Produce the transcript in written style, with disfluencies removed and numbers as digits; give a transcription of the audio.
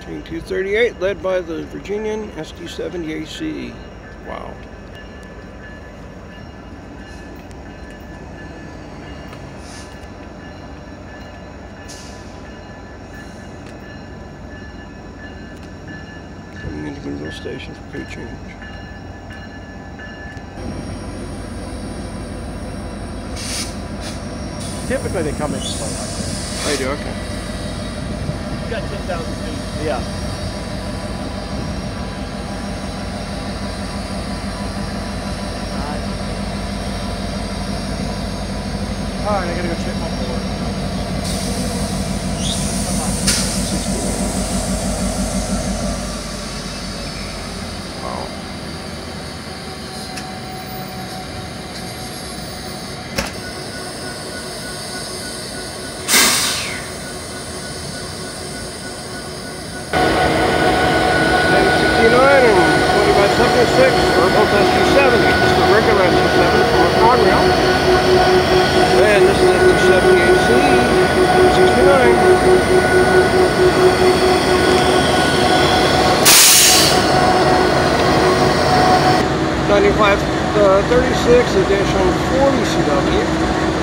Team 238 led by the Virginian SD70AC. Wow. Coming into Greenville Station for pay change. Typically they come in slow like this. I do, okay. You got 10,000 feet. Yeah. Alright, I gotta go check my board. Wow. Or both SD70. This is the regular SD70 from a Conrail. And this is SD70AC 69. 9536 edition 40 CW.